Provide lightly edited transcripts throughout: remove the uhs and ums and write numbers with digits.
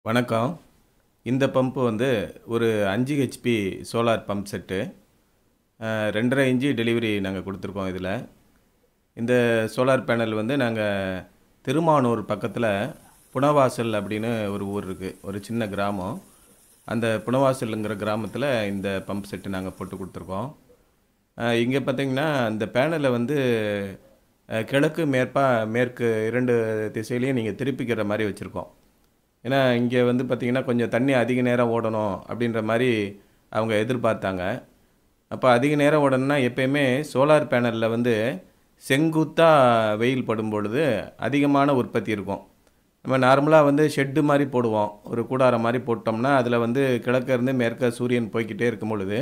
வணக்கம். இந்த பம்ப் வந்து ஒரு 5 HP solar pump set. 2.5 inch delivery நாங்க குடுத்துருக்கோம் இதுல. இந்த சோலார் பேனல் வந்து நாங்க திருமானூர் பக்கத்துல புனவாசல் அப்படின்னு ஒரு ஊர் இருக்கு. ஒரு சின்ன கிராமம். அந்த புனவாசல்ங்கிற கிராமத்துல இந்த பம்ப் செட் நாங்க போட்டு குடுத்துருக்கோம். இங்க பார்த்தீங்கன்னா, இந்த பேனல வந்து கிழக்கு, மேற்கு 2 திசையிலயும் நீங்க திருப்பிக்கிற மாரி வச்சிருக்கோம். ஏன்னா, இங்க வந்து பார்த்தீங்கன்னா, கொஞ்சம் தண்ணி அதிக நேரம் ஓடணும் அப்படின்ற மாரி அவங்க எதிர்பார்த்தாங்க. அப்ப அதிக நேரம் ஓடணும்னா, எப்பயுமே சோலார் பேனல்ல வந்து செங்குத்தா வெயில் படும்பொழுது அதிகமான உற்பத்தி இருக்கும். நம்ம நார்மலா வந்து ஷெட்டு மாரி போடுவோம். ஒரு கூடாரம் மாரி போட்டோம்னா, அதில வந்து கிழக்க இருந்து மேற்க சூரியன் போய்க்கிட்டே இருக்கும் பொழுது,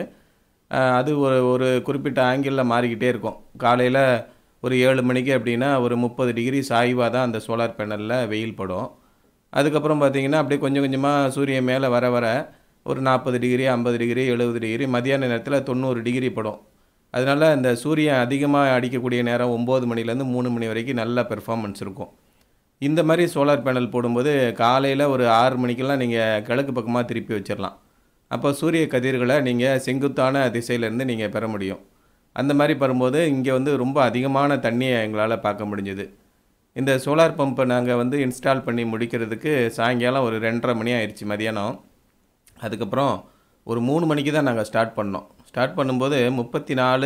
அது ஒரு ஒரு குறிப்பிட்ட ஆங்கிள்ல மாறிக்கிட்டே இருக்கும். காலையில ஒரு 7 மணிக்கு அப்படின்னா, ஒரு 30 டிகிரி சாய்வா தான் அந்த சோலார் பேனல்ல வெயில் படும். அதுக்கப்புறம் பார்த்தீங்கன்னா, அப்படியே கொஞ்சம் கொஞ்சமா சூரியன் மேல வர வர ஒரு 40 டிகிரி, 50 டிகிரி, 70 டிகிரி, மதியான நேரத்தில 90 டிகிரி படும். அதனால இந்த சூரியன் அதிகமா அடிக்கக்கூடிய நேரம் 9 மணிலேருந்து 3 மணி வரைக்கும் நல்ல பெர்ஃபார்மன்ஸ் இருக்கும். இந்த மாரி சோலார் பேனல் போடும்போது, காலையில ஒரு 6 மணிக்கெல்லாம் நீங்க கிழக்கு பக்கமா திருப்பி வச்சிரலாம். அப்போ சூரிய கதிர்கள நீங்க செங்குத்தான திசையிலேருந்து நீங்க பெற முடியும். அந்த மாரி வரும்போது, இங்க வந்து ரொம்ப அதிகமான தண்ணிய எங்களால பார்க்க முடிஞ்சது. இந்த சோலார் பம்பை நாங்க வந்து இன்ஸ்டால் பண்ணி முடிக்கிறதுக்கு சாயங்காலம் ஒரு 2:30 மணி ஆயிருச்சு மதியானம். அதுக்கப்புறம் ஒரு 3 மணிக்கு தான் நாங்க ஸ்டார்ட் பண்ணோம். ஸ்டார்ட் பண்ணும்போது 34,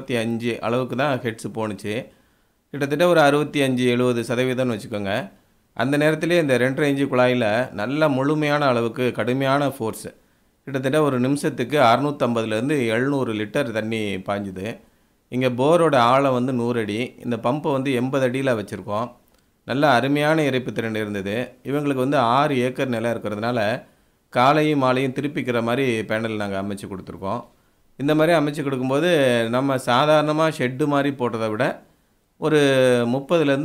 35 அளவுக்கு தான் ஹெர்ட்ஸ் போணுச்சு. கிட்டத்தட்ட ஒரு 65, 70% வச்சுக்கோங்க. அந்த நேரத்திலேயே இந்த 2.5 இன்ச் குழாயில நல்ல முழுமையான அளவுக்கு கடுமையான ஃபோர்ஸ். கிட்டத்தட்ட ஒரு நிமிஷத்துக்கு 650லேருந்து 700 லிட்டர் தண்ணி பாய்ஞ்சுது. இங்க போரோட ஆழம் வந்து 100 அடி. இந்த பம்பை வந்து 80 அடியில வச்சிருக்கோம். நல்ல அருமையான இறைப்பு திறன் இருந்தது. இவங்களுக்கு வந்து 6 ஏக்கர் நிலம் இருக்கிறதுனால, காலையும் மாலையும் திருப்பிக்கிற மாரி பேனல் நாங்க அமைச்சு குடுத்துருக்கோம். இந்த மாரி அமைச்சு குடுக்கும்போது, நம்ம சாதாரணமா ஷெட்டு மாரி போட்டத விட, ஒரு 30லேருந்து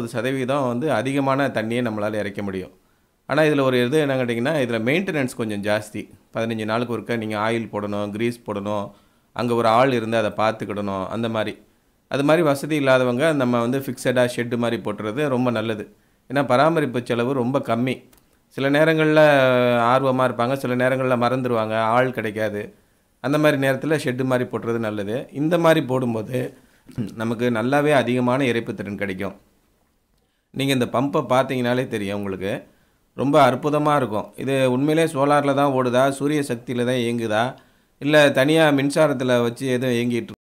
40% வந்து அதிகமான தண்ணிய நம்மளால இறைக்க முடியும். ஆனா, இதில ஒரு இது என்னன்னு கேட்டீங்கன்னா, இதில மெயின்டனன்ஸ் கொஞ்சம் ஜாஸ்தி. 15 நாளுக்கு ஒருக்கா நீங்க ஆயில் போடணும், கிரீஸ் போடணும். அங்க ஒரு ஆள் இருந்து அத பார்த்துக்கிடணும், அந்த மாரி. அது மாரி வசதி இல்லாதவங்க நம்ம வந்து ஃபிக்ஸடா ஷெட் மாரி போட்டுறது ரொம்ப நல்லது. ஏன்னா, பராமரிப்பு செலவு ரொம்ப கம்மி. சில நேரங்கள்ல ஆர்வமா இருப்பாங்க, சில நேரங்கள்ல மறந்துருவாங்க, ஆள் கிடைக்காது. அந்த மாரி நேரத்தில ஷெட் மாரி போட்டுறது நல்லது. இந்த மாரி போடும்போது நமக்கு நல்லாவே அதிகமான இறைப்பு திறன் கிடைக்கும். நீங்க இந்த பம்பை பார்த்தீங்கனாலே தெரியும் உங்களுக்கு. ரொம்ப அற்புதமா இருக்கும். இது உண்மையிலேயே சோலார்ல தான் ஓடுதா? சூரிய சக்தியில தான் இயங்குதா? இல்ல தனியா மின்சாரத்தில வச்சு எதுவும் இயங்கிட்டு